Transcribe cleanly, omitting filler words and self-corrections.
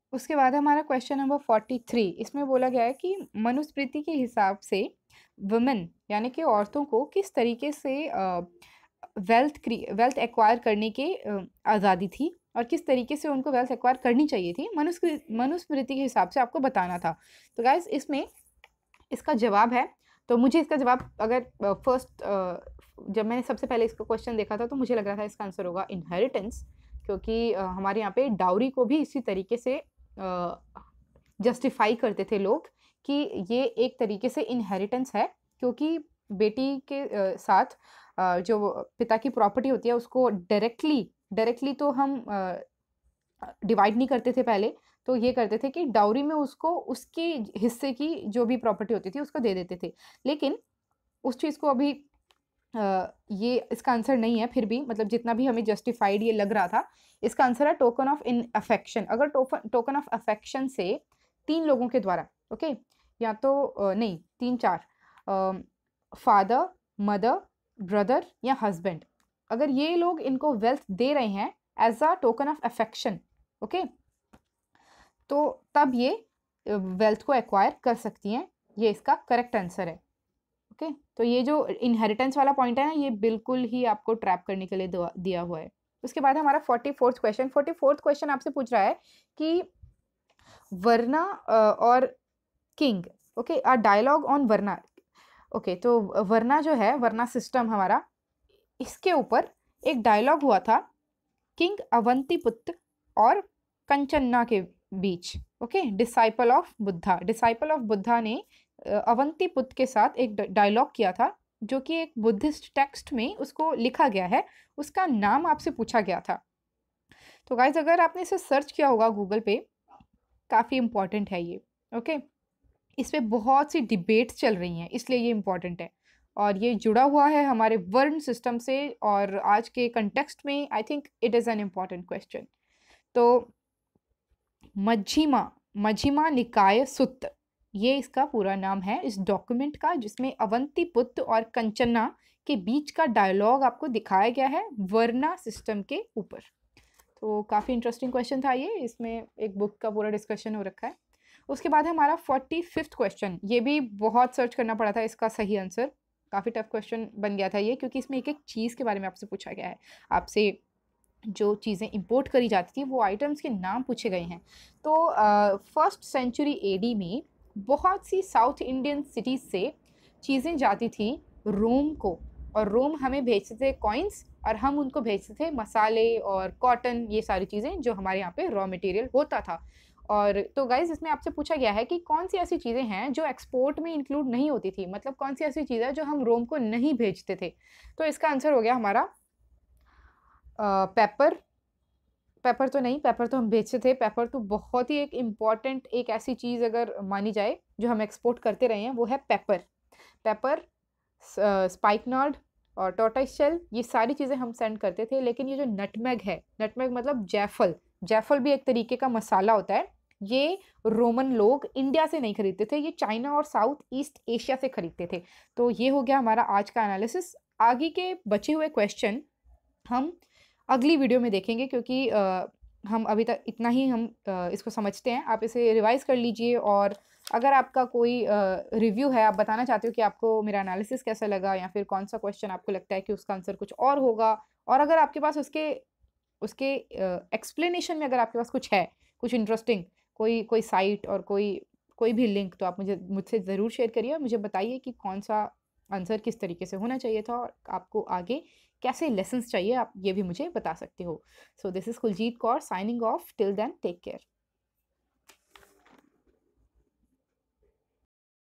उसके बाद हमारा क्वेश्चन नंबर 43। इसमें बोला गया है कि मनुस्मृति के हिसाब से वुमेन यानी कि औरतों को किस तरीके से वेल्थ एक्वायर करने के आज़ादी थी और किस तरीके से उनको वेल्थ एक्वायर करनी चाहिए थी मनुस्मृति के हिसाब से आपको बताना था। तो गाइस इसमें इसका जवाब है, तो मुझे इसका जवाब अगर फर्स्ट जब मैंने सबसे पहले इसका क्वेश्चन देखा था तो मुझे लग रहा था इसका आंसर होगा इनहेरिटेंस, क्योंकि हमारे यहाँ पे डाउरी को भी इसी तरीके से जस्टिफाई करते थे लोग कि ये एक तरीके से इनहेरिटेंस है, क्योंकि बेटी के साथ जो पिता की प्रॉपर्टी होती है उसको डायरेक्टली तो हम डिवाइड नहीं करते थे पहले। तो ये करते थे कि डाउरी में उसको उसके हिस्से की जो भी प्रॉपर्टी होती थी उसको दे देते थे। लेकिन उस चीज़ को अभी ये इसका आंसर नहीं है, फिर भी मतलब जितना भी हमें जस्टिफाइड ये लग रहा था, इसका आंसर है टोकन ऑफ इन अफेक्शन। अगर टोकन ऑफ अफेक्शन से 3 लोगों के द्वारा, ओके, या तो नहीं 3-4, फादर, मदर, ब्रदर या हस्बैंड, अगर ये लोग इनको वेल्थ दे रहे हैं as a token of affection, okay, तो तब ये वेल्थ को एक्वायर कर सकती हैं। ये इसका करेक्ट आंसर है। ओके, तो ये जो इनहेरिटेंस वाला पॉइंट है ना, ये बिल्कुल ही आपको ट्रैप करने के लिए दिया हुआ है। उसके बाद हमारा 44th क्वेश्चन। 44th क्वेश्चन आपसे पूछ रहा है कि वर्ना और king, okay, a dialogue on वर्ना। ओके, तो वर्ना जो है, वर्ना सिस्टम हमारा, इसके ऊपर एक डायलॉग हुआ था किंग अवंतीपुत्र और कंचन्ना के बीच। ओके, डिसाइपल ऑफ बुद्धा ने अवंतीपुत्र के साथ एक डायलॉग किया था, जो कि एक बुद्धिस्ट टेक्स्ट में उसको लिखा गया है। उसका नाम आपसे पूछा गया था। तो गाइज अगर आपने इसे सर्च किया होगा गूगल पे, काफ़ी इंपॉर्टेंट है ये। ओके, इस पे बहुत सी डिबेट्स चल रही हैं, इसलिए ये इम्पॉर्टेंट है और ये जुड़ा हुआ है हमारे वर्ण सिस्टम से, और आज के कंटेक्स्ट में I think it is an important question. तो मध्यिमा मध्यिमा निकाय सुत्त, ये इसका पूरा नाम है इस डॉक्यूमेंट का, जिसमें अवंतीपुत्र और कंचना के बीच का डायलॉग आपको दिखाया गया है वर्ना सिस्टम के ऊपर। तो काफ़ी इंटरेस्टिंग क्वेश्चन था ये, इसमें एक बुक का पूरा डिस्कशन हो रखा है। उसके बाद हमारा 45th क्वेश्चन। ये भी बहुत सर्च करना पड़ा था इसका सही आंसर, काफ़ी टफ क्वेश्चन बन गया था ये, क्योंकि इसमें एक एक चीज़ के बारे में आपसे पूछा गया है। आपसे जो चीज़ें इंपोर्ट करी जाती थी वो आइटम्स के नाम पूछे गए हैं। तो 1st सेंचुरी एडी में बहुत सी साउथ इंडियन सिटीज़ से चीज़ें जाती थी रोम को, और रोम हमें भेजते थे कॉइन्स, और हम उनको भेजते थे मसाले और कॉटन, ये सारी चीज़ें जो हमारे यहाँ पे रॉ मटेरियल होता था। और तो गाइज़ इसमें आपसे पूछा गया है कि कौन सी ऐसी चीज़ें हैं जो एक्सपोर्ट में इंक्लूड नहीं होती थी, मतलब कौन सी ऐसी चीज़ है जो हम रोम को नहीं भेजते थे। तो इसका आंसर हो गया हमारा पेपर। पेपर तो नहीं, पेपर तो हम बेचते थे। पेपर तो बहुत ही एक इम्पॉर्टेंट, एक ऐसी चीज़ अगर मानी जाए जो हम एक्सपोर्ट करते रहे हैं, वो है पेपर। पेपर, स्पाइकनॉड और टॉर्टोइस शेल, ये सारी चीज़ें हम सेंड करते थे। लेकिन ये जो नटमेग है, नटमेग मतलब जायफल, जायफल भी एक तरीके का मसाला होता है। ये रोमन लोग इंडिया से नहीं खरीदते थे, ये चाइना और साउथ ईस्ट एशिया से खरीदते थे। तो ये हो गया हमारा आज का एनालिसिस। आगे के बचे हुए क्वेश्चन हम अगली वीडियो में देखेंगे, क्योंकि हम अभी तक इतना ही हम इसको समझते हैं। आप इसे रिवाइज़ कर लीजिए, और अगर आपका कोई रिव्यू है, आप बताना चाहते हो कि आपको मेरा एनालिसिस कैसा लगा, या फिर कौन-सा क्वेश्चन आपको लगता है कि उसका आंसर कुछ और होगा, और अगर आपके पास उसके उसके एक्सप्लेनेशन में अगर आपके पास कुछ है, कुछ इंटरेस्टिंग, कोई कोई साइट और कोई कोई भी लिंक, तो आप मुझसे ज़रूर शेयर करिए और मुझे बताइए कि कौन-सा आंसर किस तरीके से होना चाहिए था, और आपको आगे कैसे लेसन्स चाहिए, आप ये भी मुझे बता सकते हो। So this is Kuljeet Kaur signing off, till then take care.